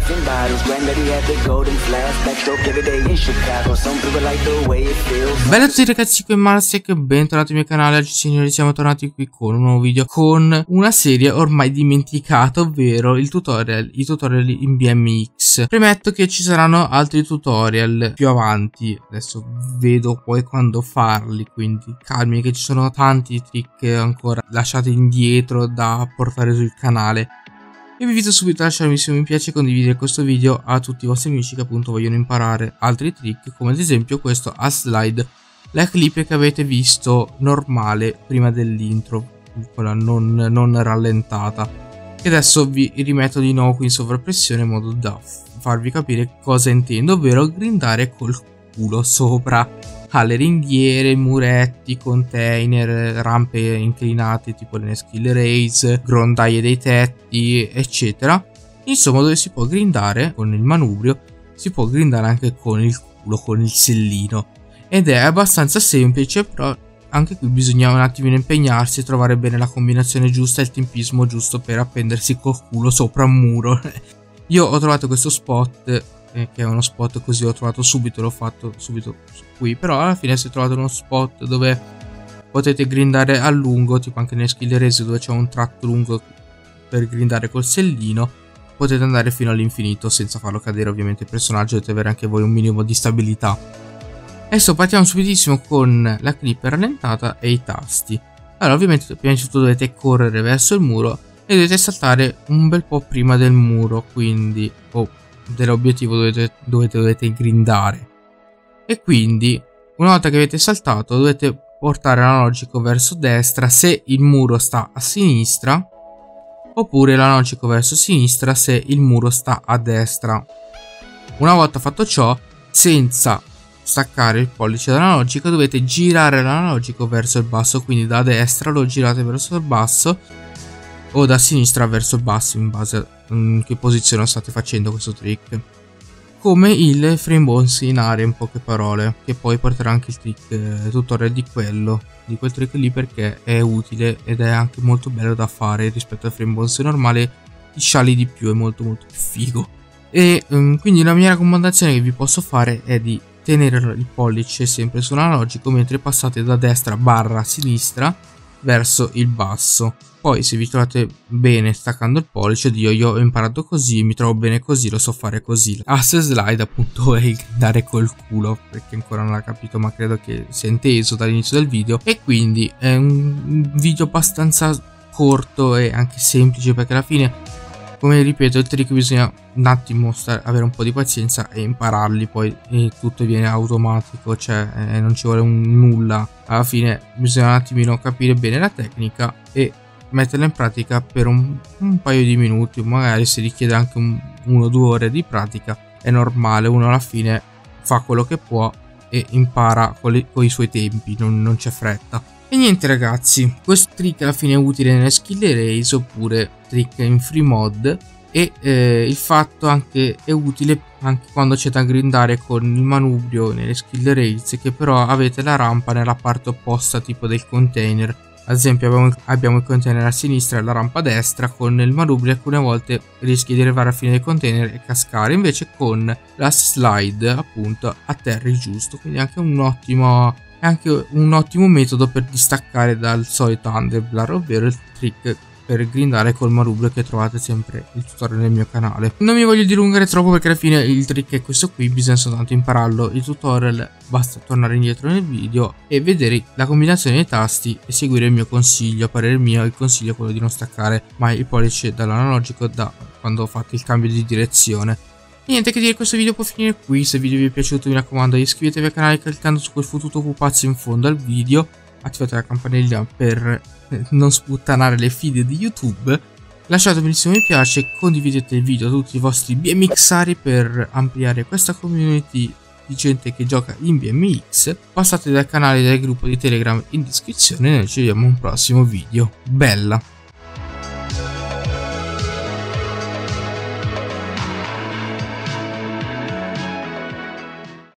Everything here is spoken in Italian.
life in bottles. Granddaddy had the golden flask, backstroke every day in Chicago. Some people like the way it feels. Bella a tutti ragazzi, qui è Marsec, bentornati al mio canale. Oggi signori siamo tornati qui con un nuovo video, con una serie ormai dimenticata, ovvero i tutorial in BMX. Premetto che ci saranno altri tutorial più avanti, adesso vedo poi quando farli, quindi calmi che ci sono tanti trick ancora lasciati indietro da portare sul canale. Io vi invito subito a lasciarmi se mi piace e condividere questo video a tutti i vostri amici che appunto vogliono imparare altri trick, come ad esempio questo a slide, la clip che avete visto normale prima dell'intro, quella non rallentata, che adesso vi rimetto di nuovo qui in sovrappressione in modo da farvi capire cosa intendo, ovvero grindare col culo sopra alle ringhiere, muretti, container, rampe inclinate tipo le skill race, grondaie dei tetti, eccetera. Insomma, dove si può grindare con il manubrio, si può grindare anche con il culo, con il sellino. Ed è abbastanza semplice, però anche qui bisogna un attimino impegnarsi e trovare bene la combinazione giusta e il tempismo giusto per appendersi col culo sopra un muro. Io ho trovato questo spot, che è uno spot così, l'ho trovato subito, l'ho fatto subito qui, però alla fine si è trovato uno spot dove potete grindare a lungo, tipo anche nelle skill race dove c'è un tratto lungo per grindare col sellino, potete andare fino all'infinito senza farlo cadere ovviamente il personaggio, dovete avere anche voi un minimo di stabilità. Adesso partiamo subitissimo con la clip rallentata e i tasti. Allora ovviamente prima di tutto dovete correre verso il muro e dovete saltare un bel po' prima del muro, quindi dell'obiettivo dovete grindare, e quindi una volta che avete saltato dovete portare l'analogico verso destra se il muro sta a sinistra, oppure l'analogico verso sinistra se il muro sta a destra. Una volta fatto ciò, senza staccare il pollice dall'analogico, dovete girare l'analogico verso il basso, quindi da destra lo girate verso il basso o da sinistra verso il basso, in base a in che posizione state facendo questo trick, come il frame bones in aria, in poche parole, che poi porterà anche il trick tutorial di quel trick lì, perché è utile ed è anche molto bello da fare rispetto al frame bones normale, ti sciali di più, è molto più figo. E quindi la mia raccomandazione che vi posso fare è di tenere il pollice sempre sull'analogico mentre passate da destra barra sinistra verso il basso. Poi se vi trovate bene staccando il pollice, io ho imparato così, mi trovo bene così, lo so fare così. Ass slide appunto è il grindare col culo, perché ancora non l'ha capito, ma credo che sia inteso dall'inizio del video. E quindi è un video abbastanza corto e anche semplice, perché alla fine, come ripeto, il trick bisogna un attimo avere un po' di pazienza e impararli, poi tutto viene automatico, cioè non ci vuole nulla. Alla fine bisogna un attimino capire bene la tecnica e metterla in pratica per un paio di minuti, magari se richiede anche 1 o 2 ore di pratica, è normale, uno alla fine fa quello che può e impara con i suoi tempi, non c'è fretta. E niente ragazzi, questo trick alla fine è utile nelle skill race oppure trick in free mod, e il fatto anche è utile anche quando c'è da grindare con il manubrio nelle skill race, che però avete la rampa nella parte opposta tipo del container. Ad esempio abbiamo il container a sinistra e la rampa a destra, con il manubrio alcune volte rischi di arrivare alla fine del container e cascare, invece con la slide appunto atterri giusto, quindi anche un ottimo metodo per distaccare dal solito underblur, ovvero il trick per grindare col manubrio che trovate sempre il tutorial nel mio canale. Non mi voglio dilungare troppo perché alla fine il trick è questo qui, bisogna soltanto impararlo. Il tutorial basta tornare indietro nel video e vedere la combinazione dei tasti e seguire il mio consiglio. A parere mio il consiglio è quello di non staccare mai il pollice dall'analogico da quando fate il cambio di direzione. E niente che dire, questo video può finire qui. Se il video vi è piaciuto mi raccomando iscrivetevi al canale cliccando su quel fottuto pupazzo in fondo al video, attivate la campanella per non sputtanare le feed di YouTube, lasciate un bellissimo mi piace, condividete il video a tutti i vostri BMXari per ampliare questa community di gente che gioca in BMX. Passate dal canale del gruppo di Telegram in descrizione e noi ci vediamo in un prossimo video. Bella!